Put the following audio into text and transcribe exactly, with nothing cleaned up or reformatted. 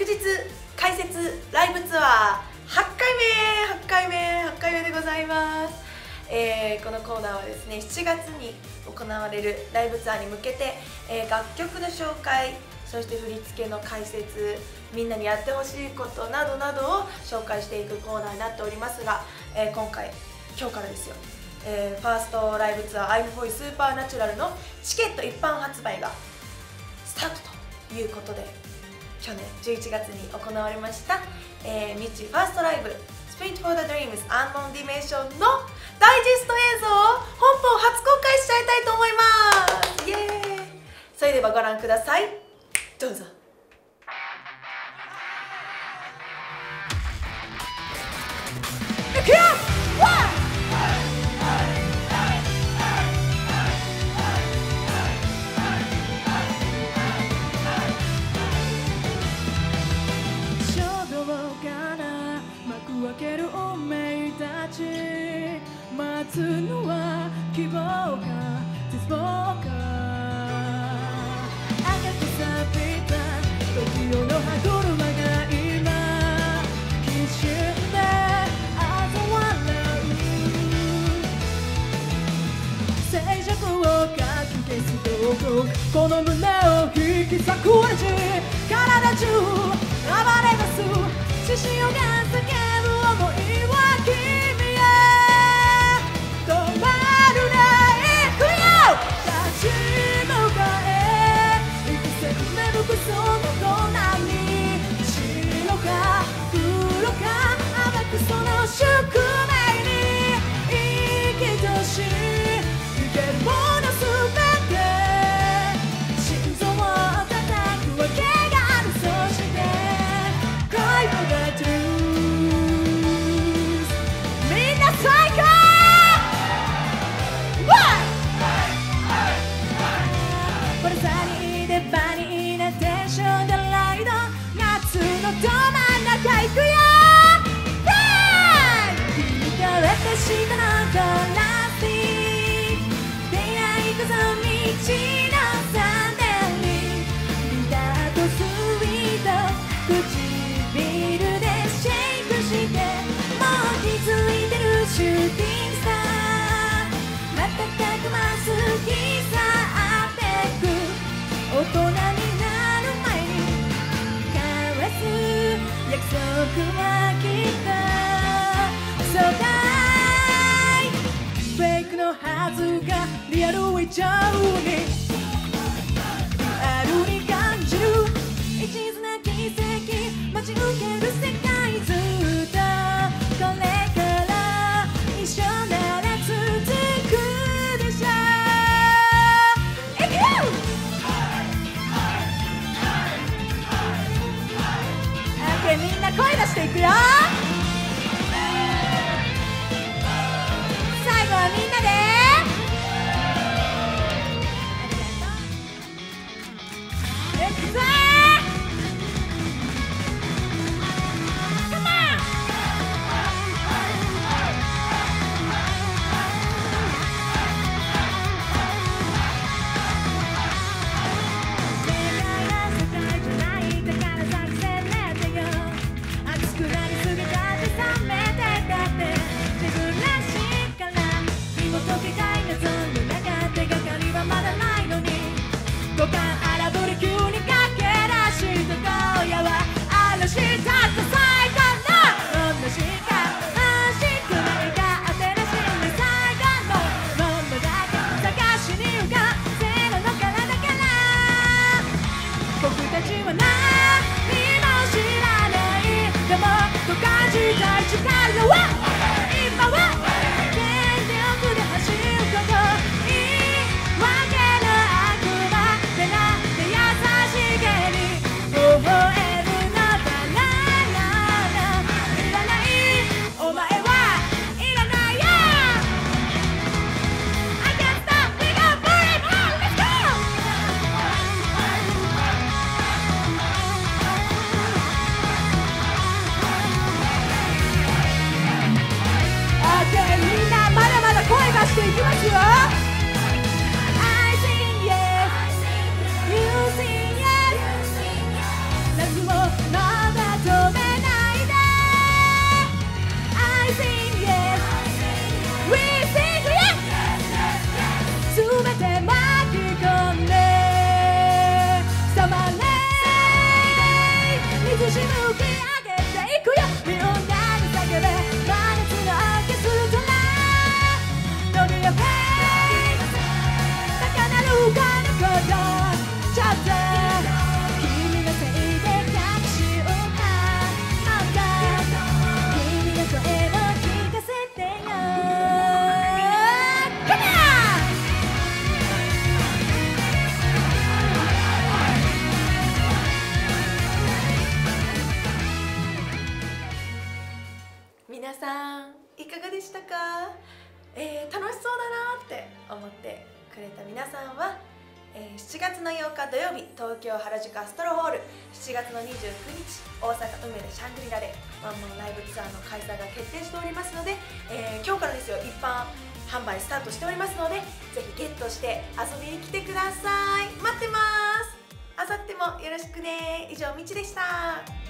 日解説ライブツアーはちかいめはちかいめはちかいめでございます。えー、このコーナーはですねしちがつに行われるライブツアーに向けて、えー、楽曲の紹介、そして振り付けの解説、みんなにやってほしいことなどなどを紹介していくコーナーになっておりますが、えー、今回今日からですよ、えー、ファーストライブツアー アイムボイスーパーナチュラルのチケット一般発売がスタートということで、去年じゅういちがつに行われました、えー、ミッチーファーストライブ Sprint for the Dreams Unknown Dimension のダイジェスト映像を本邦初公開しちゃいたいと思います。イエーイ。それではご覧ください、どうぞ。いくよ、分ける運命たち、待つのは希望か絶望か、赤く錆びた時代の歯車が今必死で嘲笑う、静寂をかき消す道具、この胸を引き裂くレジ、体中暴れ出す獅子王が叫ぶ想いは君へ止まるないくよ、立ち向かえ幾千芽吹くその空に、白か黒か甘くその宿命に生きとし生けるものすべて心臓を叩くわけがある、そして恋がトゥーバニーなテンションでライド、夏のど真ん中行くよ、君と私とのコラスティック、出会いこそ道のサンデーに、ビターとスイート唇でシェイクして、もう気づいてるシューティングスター、瞬くます日さあってく、大人になる前に交わす約束はきっとそうだい、フェイクのはずがリアル以上にあるに感じる、一途な奇跡待ち受ける世界、ずっとこれから一緒なら続くでしょう。いくよ、みんな声出していくよ、最後はみんなでいくぞー、カモン。五感荒ぶり急に駆け出した今夜は嵐たった最後の同じか欲しくないか新しい最後のものだけ探しに浮かせるのからだから、僕たちは何も知らない、でもと感じたい力は今は全力で走ること、いいわけないでなしたか？えー、楽しそうだなって思ってくれた皆さんは、えー、しちがつのようか土曜日、東京原宿アストロホール、しちがつのにじゅうくにち大阪梅田シャングリラでワンマンライブツアーの開催が決定しておりますので、えー、今日からですよ、一般販売スタートしておりますので、ぜひゲットして遊びに来てください。待ってます。あさってもよろしくね。以上、みちでした。